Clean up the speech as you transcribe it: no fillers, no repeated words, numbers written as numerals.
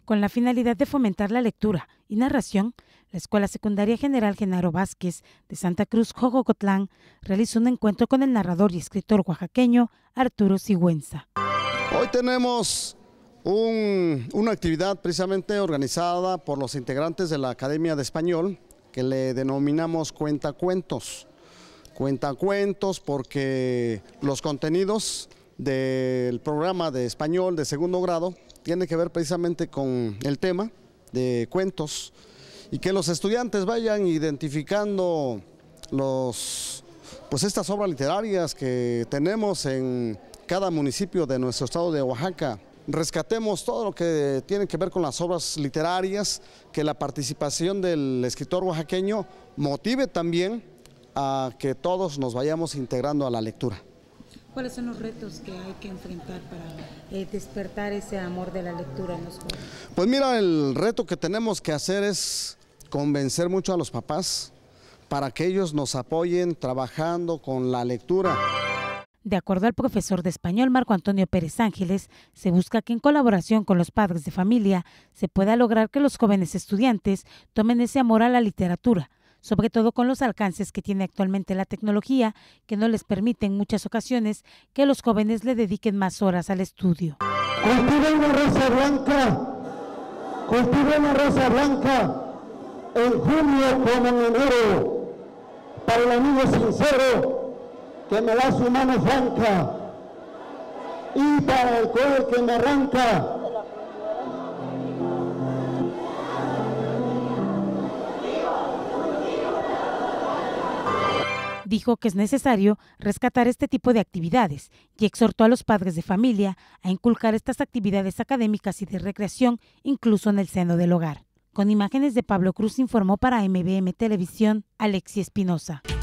Con la finalidad de fomentar la lectura y narración, la Escuela Secundaria General Genaro Vázquez de Santa Cruz, Jojocotlán, realizó un encuentro con el narrador y escritor oaxaqueño Arturo Sigüenza. Hoy tenemos una actividad precisamente organizada por los integrantes de la Academia de Español, que le denominamos Cuentacuentos. Cuentacuentos porque los contenidos del programa de español de segundo grado tienen que ver precisamente con el tema de cuentos y que los estudiantes vayan identificando estas obras literarias que tenemos en cada municipio de nuestro estado de Oaxaca. Rescatemos todo lo que tiene que ver con las obras literarias, que la participación del escritor oaxaqueño motive también a que todos nos vayamos integrando a la lectura. ¿Cuáles son los retos que hay que enfrentar para despertar ese amor de la lectura en los jóvenes? Pues mira, el reto que tenemos que hacer es convencer mucho a los papás para que ellos nos apoyen trabajando con la lectura. De acuerdo al profesor de español Marco Antonio Pérez Ángeles, se busca que en colaboración con los padres de familia se pueda lograr que los jóvenes estudiantes tomen ese amor a la literatura, sobre todo con los alcances que tiene actualmente la tecnología, que no les permite en muchas ocasiones que los jóvenes le dediquen más horas al estudio. Cultiva una rosa blanca en junio como en enero, para el amigo sincero que me da su mano franca y para el codo que me arranca. Dijo que es necesario rescatar este tipo de actividades y exhortó a los padres de familia a inculcar estas actividades académicas y de recreación incluso en el seno del hogar. Con imágenes de Pablo Cruz informó para MBM Televisión, Alexi Espinosa.